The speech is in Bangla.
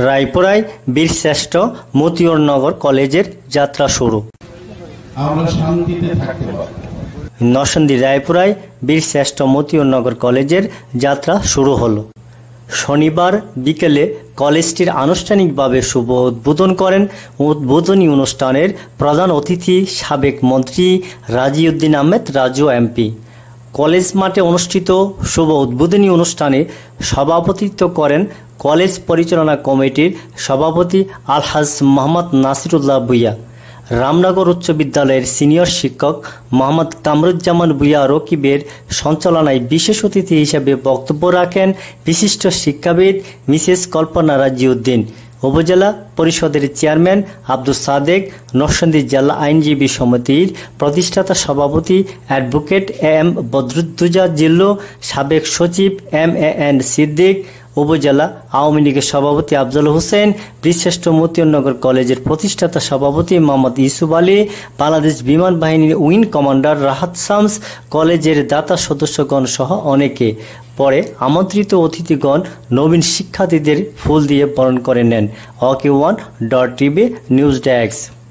রায়পুরায় বীরশ্রেষ্ঠ মতিউরনগর কলেজের যাত্রা শুরু। আমরা শান্তিতে থাকতে পারি। নরসিংদী রায়পুরায় বীরশ্রেষ্ঠ মতিউরনগর কলেজের যাত্রা শুরু হলো। শনিবার বিকেলে কলেজটির আনুষ্ঠানিকভাবে শুভ উদ্বোধন করেন। উদ্বোধনী অনুষ্ঠানের প্রধান অতিথি সাবেক মন্ত্রী রাজিউদ্দিন আহমেদ রাজু এমপি। কলেজ মাঠে অনুষ্ঠিত শুভ উদ্বোধনী অনুষ্ঠানে সভাপতিত্ব করেন কলেজ পরিচালনা কমিটির সভাপতি আলহাজ মোহাম্মদ নাসিরুল্লাহ ভূঁইয়া। রামনগর উচ্চ বিদ্যালয়ের সিনিয়র শিক্ষক মোহাম্মদ কামরুজ্জামান ভূঁইয়া রকিবের সঞ্চালনায় বিশেষ অতিথি হিসেবে বক্তব্য রাখেন বিশিষ্ট শিক্ষাবিদ মিসেস কল্পনা রাজিউদ্দিন, উপজেলা পরিষদের চেয়ারম্যান আব্দুল সাদেক, নরসিংদী জেলা আইনজীবী সমিতির প্রতিষ্ঠাতা সভাপতি অ্যাডভোকেট এম বদরুদ্দোজা জিল্লু, সাবেক সচিব MAN সিদ্দিক, উপজেলা আওয়ামী লীগের সভাপতি আফজল হোসেন, বীরশ্রেষ্ঠ মতিউরনগর কলেজের প্রতিষ্ঠাতা সভাপতি মোহাম্মদ ইউসুফ আলী, বাংলাদেশ বিমান বাহিনীর উইং কমান্ডার রাহাত শামস, কলেজের দাতা সদস্যগণ সহ অনেকে। পরে আমন্ত্রিত অতিথিগণ নবীন শিক্ষার্থীদের ফুল দিয়ে বরণ করে নেন। OK1.TV news desk.